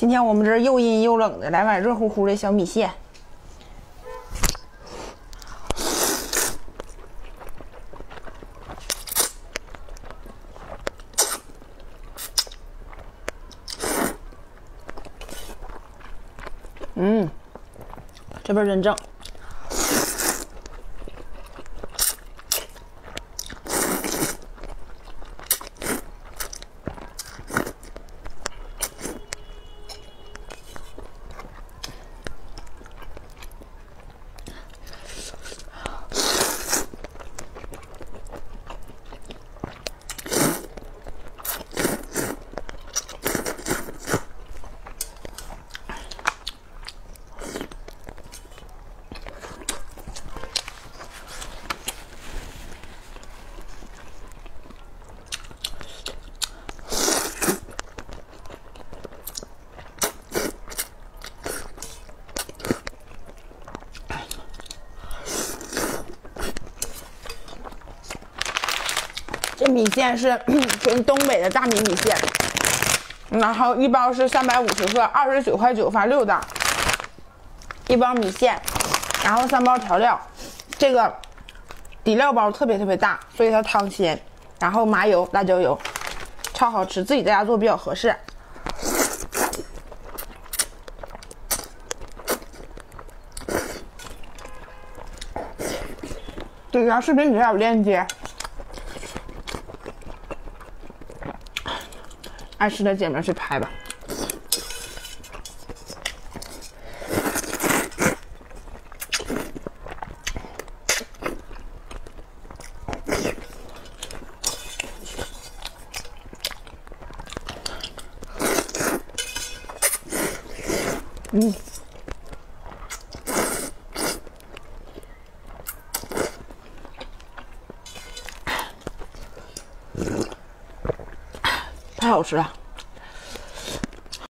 今天我们这儿又阴又冷的，来碗热乎乎的小米线。这味儿真正。这米线是纯东北的大米线，然后一包是350克，29.9块发6袋，一包米线，然后3包调料。这个底料包特别大，所以它汤鲜，然后麻油、辣椒油，超好吃，自己在家做比较合适。这条视频底下有链接。爱吃的姐妹去拍吧。太好吃了。